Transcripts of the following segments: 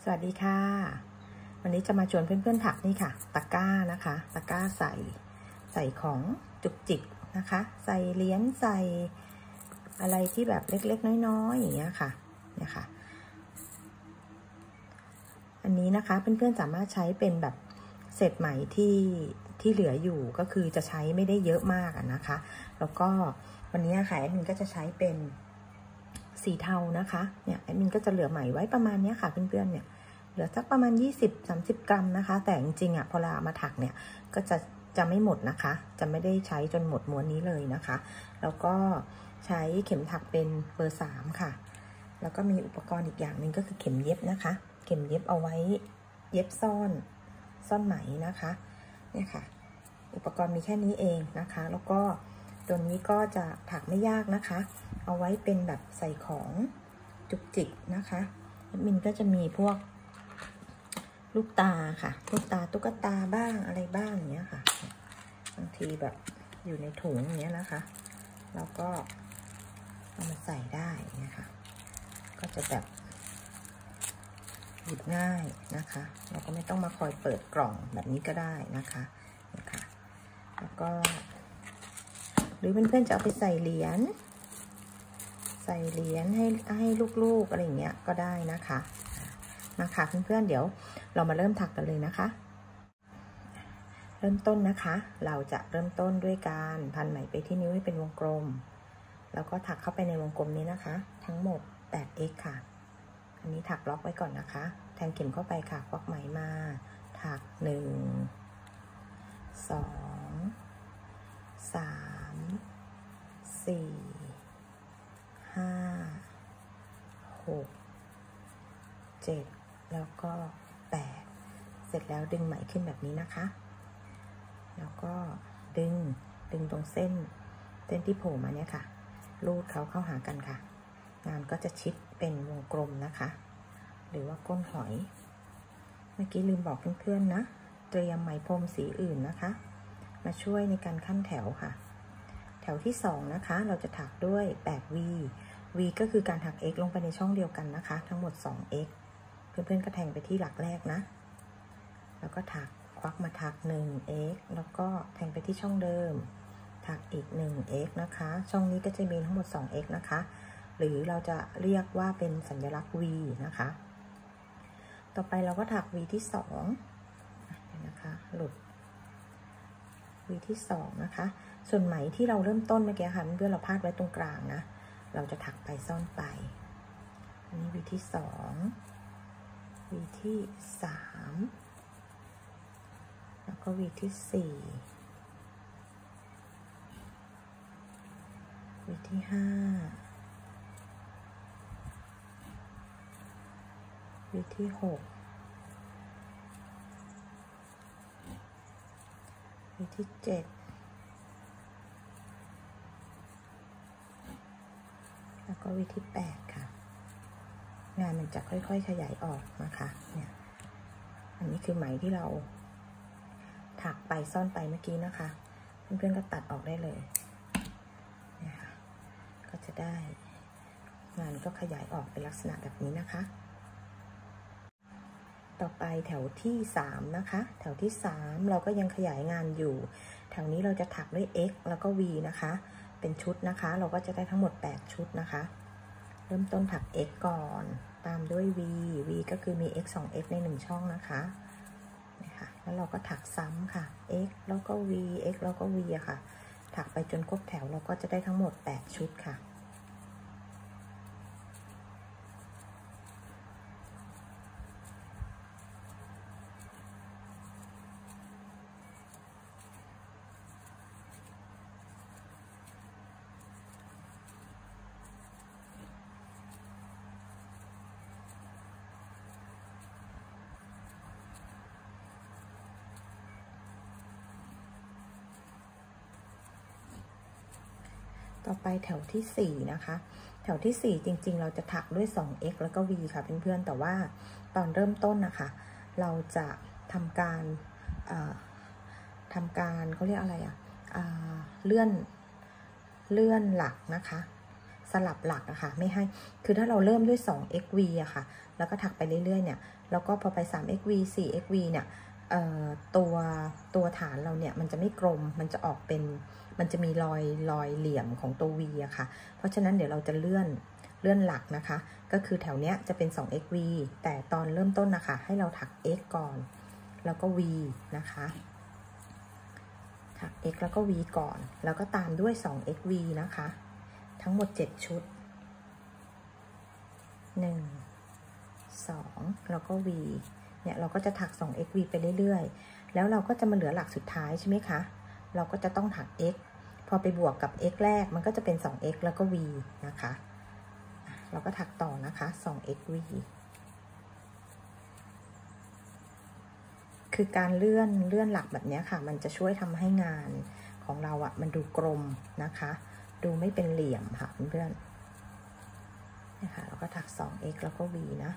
สวัสดีค่ะวันนี้จะมาชวนเพื่อนๆถักนี่ค่ะตะกร้านะคะตะกร้าใส่ของจุกจิกนะคะใส่เหรียญใส่อะไรที่แบบเล็กๆน้อยๆอย่างเงี้ยค่ะเนี่ยค่ะอันนี้นะคะเพื่อนๆสามารถใช้เป็นแบบเศษไหมที่เหลืออยู่ก็คือจะใช้ไม่ได้เยอะมากนะคะแล้วก็วันนี้ค่ะแอดมินก็จะใช้เป็นสีเทานะคะเนี่ยแอดมินก็จะเหลือไหมไว้ประมาณนี้ค่ะเพื่อนๆเนี่ยเหลือสักประมาณ20-30 กรัมนะคะแต่จริงๆอ่ะพอเราเอามาถักเนี่ยก็จะไม่หมดนะคะจะไม่ได้ใช้จนหมดม้วนนี้เลยนะคะแล้วก็ใช้เข็มถักเป็นเบอร์3ค่ะแล้วก็มีอุปกรณ์อีกอย่างหนึ่งก็คือเข็มเย็บนะคะเข็มเย็บเอาไว้เย็บซ่อนไหมนะคะเนี่ยค่ะอุปกรณ์มีแค่นี้เองนะคะแล้วก็ตัวนี้ก็จะถักไม่ยากนะคะเอาไว้เป็นแบบใส่ของจุกจิกนะคะมินก็จะมีพวกลูกตาค่ะลูกตาตุ๊กตาบ้างอะไรบ้างอย่างเงี้ยค่ะบางทีแบบอยู่ในถุงอย่างเงี้ยนะคะแล้วก็เอามาใส่ได้เนี่ยค่ะก็จะแบบหยิบง่ายนะคะเราก็ไม่ต้องมาคอยเปิดกล่องแบบนี้ก็ได้นะคะนี่ค่ะแล้วก็หรือเพื่อนๆจะเอาไปใส่เหรียญให้ลูกๆอะไรอย่างเงี้ยก็ได้นะคะเพื่อนๆเดี๋ยวเรามาเริ่มถักกันเลยนะคะเริ่มต้นนะคะเราจะเริ่มต้นด้วยการพันไหมไปที่นิ้วให้เป็นวงกลมแล้วก็ถักเข้าไปในวงกลมนี้นะคะทั้งหมด 8x ค่ะอันนี้ถักล็อกไว้ก่อนนะคะแทงเข็มเข้าไปค่ะควักไหมมาถัก1 2 3 4 5 6 7แล้วก็8เสร็จแล้วดึงไหมขึ้นแบบนี้นะคะแล้วก็ดึงตรงเส้นที่โผล่มาเนี่ยค่ะลูดเขาเข้าหากันค่ะงานก็จะชิดเป็นวงกลมนะคะหรือว่าก้นหอยเมื่อกี้ลืมบอกเพื่อนๆนะเตรียมไหมพรมสีอื่นนะคะมาช่วยในการขั้นแถวค่ะแถวที่2นะคะเราจะถักด้วย8 V ก็คือการถัก x ลงไปในช่องเดียวกันนะคะทั้งหมด2x เพื่อนๆก็แทงไปที่หลักแรกนะแล้วก็ถักควักมาถัก 1x แล้วก็แทงไปที่ช่องเดิมถักอีก 1x นะคะช่องนี้ก็จะมีทั้งหมด 2x นะคะหรือเราจะเรียกว่าเป็นสัญลักษณ์ V นะคะต่อไปเราก็ถัก V ที่2นะคะหลุด V ที่2นะคะส่วนไหมที่เราเริ่มต้นเมื่อกี้ค่ะเพื่อนเราพาดไว้ตรงกลางนะเราจะถักไปซ่อนไปอันนี้ V ที่2 V ที่3แล้วก็ V ที่4 V ที่5 V ที่6 V ที่7แล้วก็ V ที่8ค่ะงานมันจะค่อยๆขยายออกนะคะเนี่ยอันนี้คือไหมที่เราถักไปซ่อนไปเมื่อกี้นะคะเพื่อนๆก็ตัดออกได้เลยเนี่ยค่ะก็จะได้งานก็ขยายออกเป็นลักษณะแบบนี้นะคะต่อไปแถวที่3นะคะแถวที่3เราก็ยังขยายงานอยู่แถวนี้เราจะถักด้วย x แล้วก็ v นะคะเป็นชุดนะคะเราก็จะได้ทั้งหมด8ชุดนะคะเริ่มต้นถัก x ก่อนตามด้วย v ก็คือมี x 2x ใน1ช่องนะคะนี่ค่ะแล้วเราก็ถักซ้ำค่ะ x แล้วก็ v x แล้วก็ v อะค่ะถักไปจนครบแถวเราก็จะได้ทั้งหมด8ชุดค่ะต่อไปแถวที่4นะคะแถวที่4จริงๆเราจะถักด้วย 2x แล้วก็ v ค่ะเพื่อนๆแต่ว่าตอนเริ่มต้นนะคะเราจะทำการเขาเรียกอะไรอะเลื่อนหลักนะคะสลับหลักอะค่ะไม่ให้คือถ้าเราเริ่มด้วย 2xv อะค่ะแล้วก็ถักไปเรื่อยๆเนี่ยแล้วก็พอไป 3xv 4xv เนี่ยตัวฐานเราเนี่ยมันจะไม่กลมมันจะออกเป็นมันจะมีรอยเหลี่ยมของตัว v อะค่ะเพราะฉะนั้นเดี๋ยวเราจะเลื่อนหลักนะคะก็คือแถวเนี้ยจะเป็น 2xv แต่ตอนเริ่มต้นนะคะให้เราถัก x ก่อนแล้วก็ v นะคะถัก x แล้วก็ v ก่อนแล้วก็ตามด้วย 2xv นะคะทั้งหมด7ชุด1 2แล้วก็ v เนี่ยเราก็จะถัก 2xv ไปเรื่อยๆแล้วเราก็จะมาเหลือหลักสุดท้ายใช่ไหมคะเราก็จะต้องถัก x พอไปบวกกับ x แรกมันก็จะเป็น 2x แล้วก็ v นะคะเราก็ถักต่อนะคะ 2xv คือการเลื่อนหลักแบบนี้ค่ะมันจะช่วยทำให้งานของเราอะมันดูกลมนะคะดูไม่เป็นเหลี่ยมค่ะเพื่อนๆนะคะเราก็ถัก 2x แล้วก็ v นะ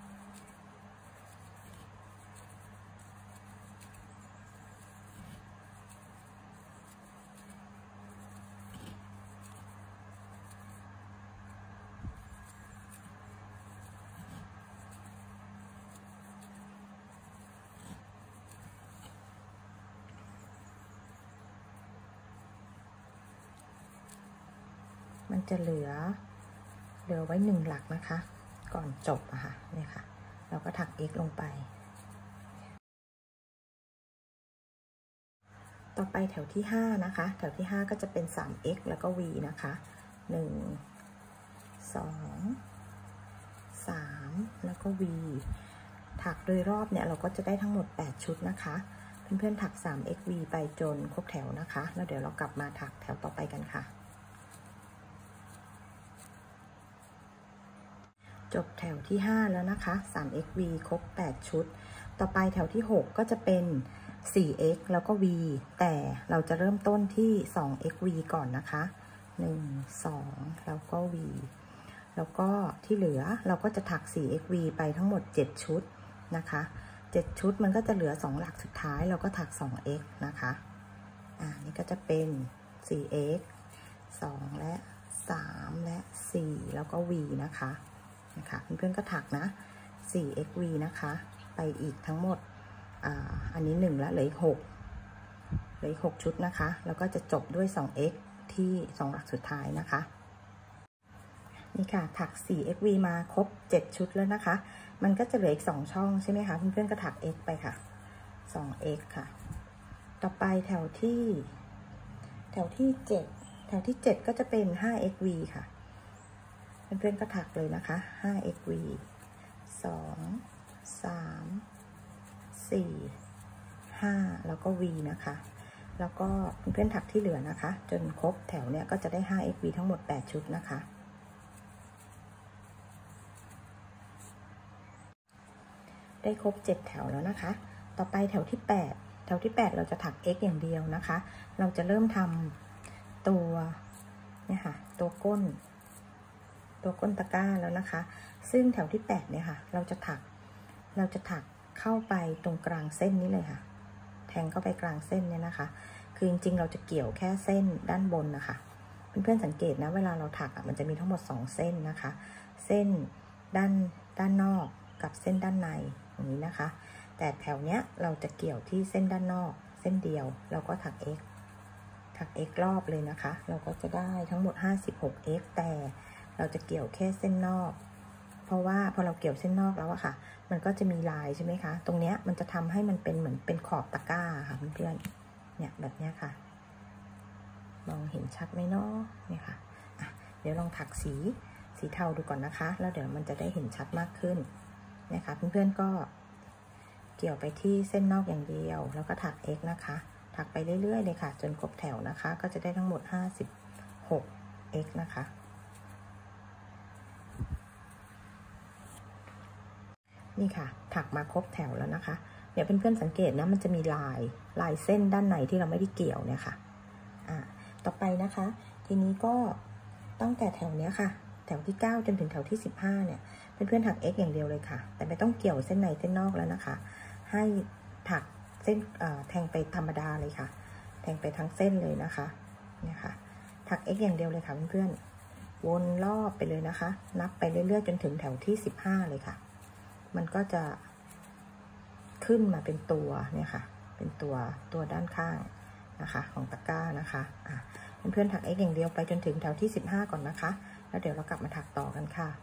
มันจะเหลือไว้1หลักนะคะก่อนจบอะค่ะเนี่ยค่ะเราก็ถัก x ลงไปต่อไปแถวที่5นะคะแถวที่5ก็จะเป็น 3x แล้วก็ v นะคะ1 2 3แล้วก็ v ถักโดยรอบเนี่ยเราก็จะได้ทั้งหมด8ชุดนะคะเพื่อนๆถัก 3xv ไปจนครบแถวนะคะแล้วเดี๋ยวเรากลับมาถักแถวต่อไปกันค่ะจบแถวที่5แล้วนะคะ 3xv ครบ8ชุดต่อไปแถวที่6ก็จะเป็น 4x แล้วก็ v แต่เราจะเริ่มต้นที่ 2xv ก่อนนะคะ1 2แล้วก็ v แล้วก็ที่เหลือเราก็จะถัก 4xv ไปทั้งหมด7ชุดนะคะ7ชุดมันก็จะเหลือ2หลักสุดท้ายเราก็ถัก 2x นะคะนี่ก็จะเป็น 4x 2และ3และ4แล้วก็ v นะคะเพื่อนๆก็ถักนะ 4xv นะคะไปอีกทั้งหมดอันนี้1แล้วเหลืออีก6ชุดนะคะแล้วก็จะจบด้วย 2x ที่2หลักสุดท้ายนะคะนี่ค่ะถัก 4xv มาครบ7ชุดแล้วนะคะมันก็จะเหลืออีก2ช่องใช่ไหมคะเพื่อนๆก็ถัก x ไปค่ะ 2x ค่ะต่อไปแถวที่7ก็จะเป็น 5xv ค่ะเพื่อนๆก็ถักเลยนะคะ 5xv 2 3 4 5แล้วก็ v นะคะแล้วก็เพื่อนๆถักที่เหลือนะคะจนครบแถวเนี้ยก็จะได้ 5xv ทั้งหมด8ชุดนะคะได้ครบ7แถวแล้วนะคะต่อไปแถวที่8เราจะถัก x อย่างเดียวนะคะเราจะเริ่มทำตัวเนี่ยค่ะตัวก้นตะกร้าแล้วนะคะซึ่งแถวที่8เนี่ยค่ะเราจะถักเข้าไปตรงกลางเส้นนี้เลยค่ะแทงเข้าไปกลางเส้นเนี่ยนะคะคือจริงๆเราจะเกี่ยวแค่เส้นด้านบนนะคะเพื่อนๆสังเกตนะเวลาเราถักมันจะมีทั้งหมด2เส้นนะคะเส้นด้านนอกกับเส้นด้านในอย่างนี้นะคะแต่แถวเนี้ยเราจะเกี่ยวที่เส้นด้านนอกเส้นเดียวเราก็ถัก x รอบเลยนะคะเราก็จะได้ทั้งหมด 56x แต่เราจะเกี่ยวแค่เส้นนอกเพราะว่าพอเราเกี่ยวเส้นนอกแล้วอะค่ะมันก็จะมีลายใช่ไหมคะตรงเนี้ยมันจะทำให้มันเป็นเหมือนเป็นขอบตะกร้าค่ะเพื่อนๆเนี่ยแบบเนี้ยค่ะมองเห็นชัดไหมเนาะเนี่ยค่ะเดี๋ยวลองถักสีเทาดูก่อนนะคะแล้วเดี๋ยวมันจะได้เห็นชัดมากขึ้นนะคะเพื่อนๆก็เกี่ยวไปที่เส้นนอกอย่างเดียวแล้วก็ถัก x นะคะถักไปเรื่อยๆเลยค่ะจนครบแถวนะคะก็จะได้ทั้งหมด 56x นะคะนี่ค่ะถักมาครบแถวแล้วนะคะเดี๋ยวเพื่อนๆสังเกตนะมันจะมีลายเส้นด้านในที่เราไม่ได้เกี่ยวเนี่ยค่ะต่อไปนะคะทีนี้ก็ตั้งแต่แถวเนี้ยค่ะแถวที่9จนถึงแถวที่15เนี่ยเพื่อนๆถัก x อย่างเดียวเลยค่ะแต่ไม่ต้องเกี่ยวเส้นในเส้นนอกแล้วนะคะให้ถักเส้นแทงไปธรรมดาเลยค่ะแทงไปทั้งเส้นเลยนะคะเนี่ยค่ะถัก x อย่างเดียวเลยค่ะเพื่อนๆวนรอบไปเลยนะคะนับไปเรื่อยๆจนถึงแถวที่15เลยค่ะมันก็จะขึ้นมาเป็นตัวเนี่ยค่ะเป็นตัวด้านข้างนะคะของตะกร้านะคะเพื่อนๆถัก x อย่างเดียวไปจนถึงแถวที่15ก่อนนะคะแล้วเดี๋ยวเรากลับมาถักต่อกันค่ะ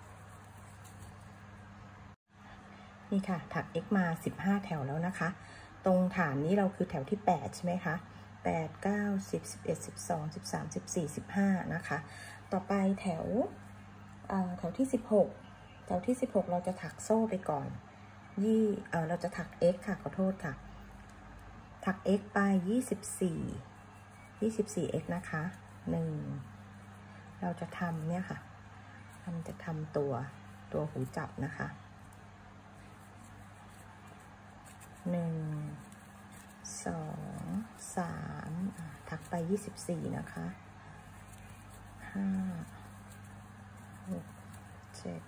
นี่ค่ะถัก x มา15แถวแล้วนะคะตรงฐานนี้เราคือแถวที่8ใช่ไหมคะ8 9 10 11 12 13 14 15นะคะต่อไปแถวที่16แถวที่16เราจะถักโซ่ไปก่อนเราจะถัก x ค่ะขอโทษค่ะถัก x ไป24x นะคะเราจะทำเนี่ยค่ะจะทำตัวหูจับนะคะ1 2 3ถักไป24นะคะ5 6 7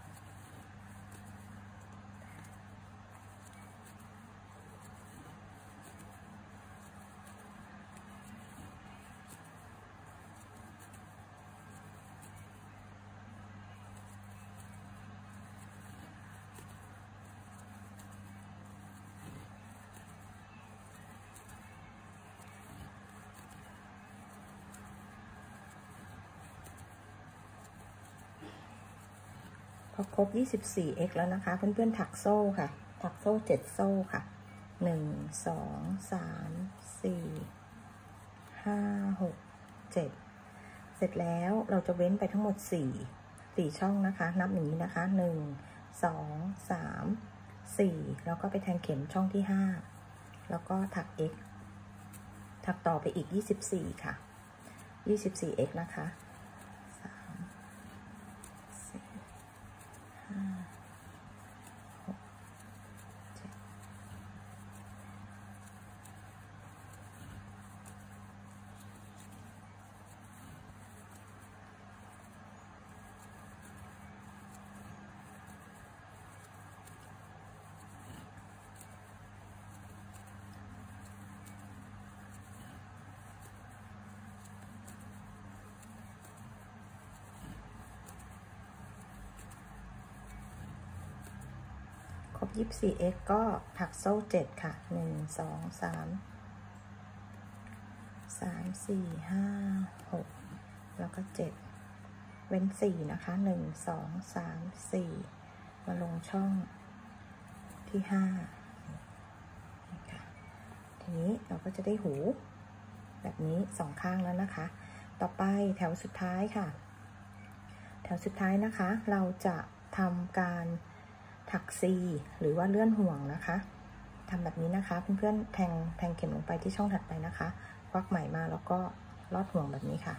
พอครบ 24x แล้วนะคะเพื่อนๆถักโซ่ค่ะถักโซ่7โซ่ค่ะ1 2 3 4 5 6 7เสร็จแล้วเราจะเว้นไปทั้งหมด4ช่องนะคะนับอย่างนี้นะคะ1 2 3 4แล้วก็ไปแทงเข็มช่องที่5แล้วก็ถัก x ถักต่อไปอีก24ค่ะ 24x นะคะครบ 24x ก็ถักโซ่7ค่ะ1 2 3 4 5 6แล้วก็7เว้น4นะคะ1 2 3 4มาลงช่องที่5ค่ะทีนี้เราก็จะได้หูแบบนี้2ข้างแล้วนะคะต่อไปแถวสุดท้ายค่ะแถวสุดท้ายนะคะเราจะทำการถัก C หรือว่าเลื่อนห่วงนะคะทำแบบนี้นะคะเพื่อนๆแทงเข็มลงไปที่ช่องถัดไปนะคะควักไหมมาแล้วก็ลอดห่วงแบบนี้ค่ะ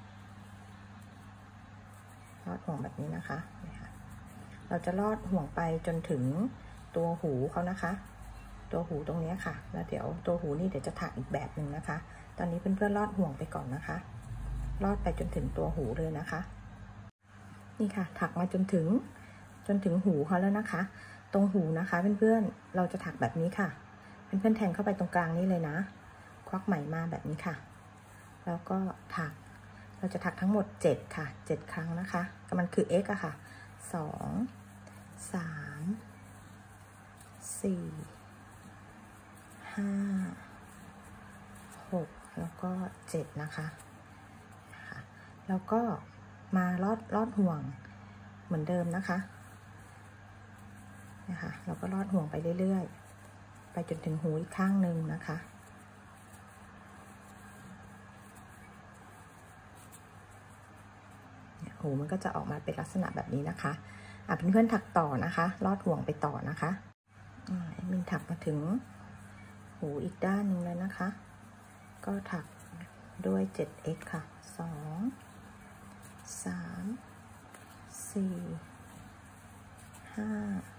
ลอดห่วงแบบนี้นะคะเราจะลอดห่วงไปจนถึงตัวหูเขานะคะตัวหูตรงนี้ค่ะแล้วเดี๋ยวตัวหูนี่เดี๋ยวจะถักอีกแบบหนึ่งนะคะตอนนี้เพื่อนๆลอดห่วงไปก่อนนะคะลอดไปจนถึงตัวหูเลยนะคะนี่ค่ะถักมาจนถึงหูเขาแล้วนะคะตรงหูนะคะเพื่อนๆเราจะถักแบบนี้ค่ะเพื่อนๆแทงเข้าไปตรงกลางนี้เลยนะควักไหมมาแบบนี้ค่ะแล้วก็ถักเราจะถักทั้งหมด7ค่ะ7ครั้งนะคะมันคือ x อะค่ะ2 3 4 5 6แล้วก็7นะคะแล้วก็มาลอดห่วงเหมือนเดิมนะคะเราก็ลอดห่วงไปเรื่อยๆไปจนถึงหูอีกข้างหนึ่งนะคะหูมันก็จะออกมาเป็นลักษณะแบบนี้นะคะเพื่อนๆถักต่อนะคะลอดห่วงไปต่อนะคะมินถักมาถึงหูอีกด้านหนึ่งแล้วนะคะก็ถักด้วย 7x ค่ะ2 3 4 5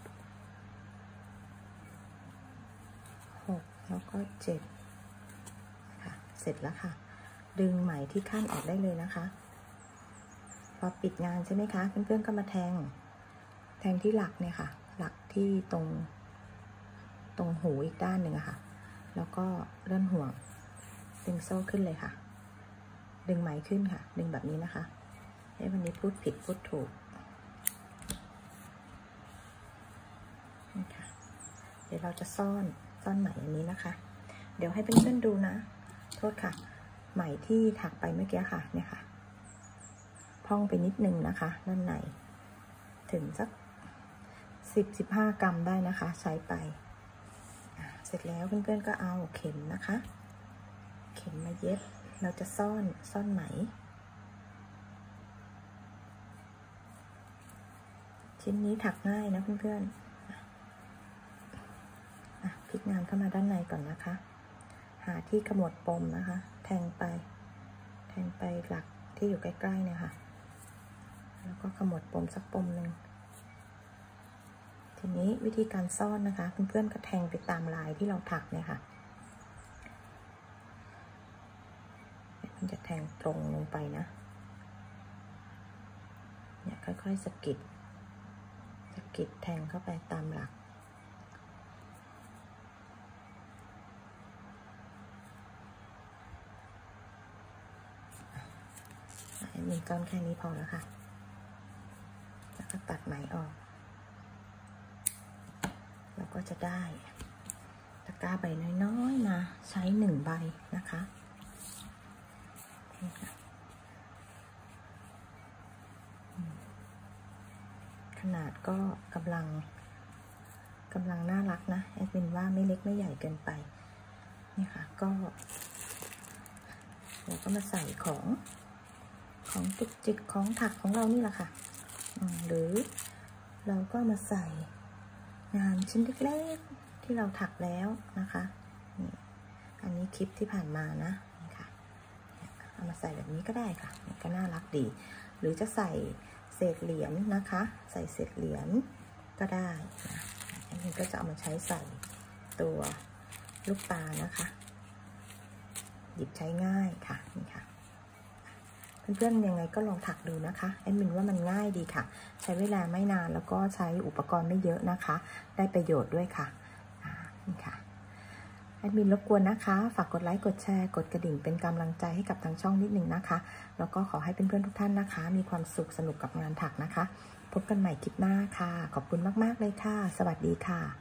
6แล้วก็7ค่ะเสร็จแล้วค่ะดึงไหมที่ขั้นออกได้เลยนะคะพอปิดงานใช่ไหมคะเพื่อนๆก็มาแทงที่หลักเนี่ยค่ะหลักที่ตรงหูอีกด้านหนึ่งอะค่ะแล้วก็เลื่อนห่วงดึงโซ่ขึ้นเลยค่ะดึงไหมขึ้นค่ะดึงแบบนี้นะคะวันนี้พูดผิดพูดถูกนี่ค่ะเดี๋ยวเราจะซ่อนไหมอันนี้นะคะเดี๋ยวให้เพื่อนๆดูนะโทษค่ะไหมที่ถักไปเมื่อกี้ค่ะเนี่ยค่ะพองไปนิดนึงนะคะด้านในถึงสัก10-15 กรัมได้นะคะใช้ไปเสร็จแล้วเพื่อนๆก็เอาเข็มนะคะเข็มมาเย็บเราจะซ่อนไหมชิ้นนี้ถักง่ายนะเพื่อนๆพลิกงานเข้ามาด้านในก่อนนะคะหาที่ขมวดปมนะคะแทงไปหลักที่อยู่ใกล้ๆเนี่ยค่ะแล้วก็ขมวดปมสักปมหนึ่งทีนี้วิธีการซ่อนนะคะเพื่อนๆก็แทงไปตามลายที่เราถักเนี่ยค่ะมันจะแทงตรงลงไปนะเนี่ยค่อยๆสะกิดแทงเข้าไปตามหลักมีก้อนแค่นี้พอแล้วค่ะแล้วก็ตัดไหมออกเราก็จะได้ตะกร้าใบน้อยๆมาใช้1 ใบนะคะขนาดก็กำลังน่ารักนะแอดมินว่าไม่เล็กไม่ใหญ่เกินไปนี่ค่ะก็เราก็มาใส่ของจุกจิกของถักของเรานี่แหละค่ะหรือเราก็มาใส่งานชิ้นเล็กๆที่เราถักแล้วนะคะนี่อันนี้คลิปที่ผ่านมานะนี่ค่ะเอามาใส่แบบนี้ก็ได้ค่ะนี่ก็น่ารักดีหรือจะใส่เศษเหรียญนะคะใส่เศษเหรียญก็ได้นะอันนี้ก็จะเอามาใช้ใส่ตัวลูกตานะคะหยิบใช้ง่ายค่ะนี่ค่ะเพื่อนๆยังไงก็ลองถักดูนะคะแอดมินว่ามันง่ายดีค่ะใช้เวลาไม่นานแล้วก็ใช้อุปกรณ์ไม่เยอะนะคะได้ประโยชน์ด้วยค่ะนี่ค่ะแอดมินรบกวนนะคะฝากกดไลค์กดแชร์กดกระดิ่งเป็นกำลังใจให้กับทางช่องนิดนึงนะคะแล้วก็ขอให้เพื่อนๆทุกท่านนะคะมีความสุขสนุกกับงานถักนะคะพบกันใหม่คลิปหน้าค่ะขอบคุณมากๆเลยค่ะสวัสดีค่ะ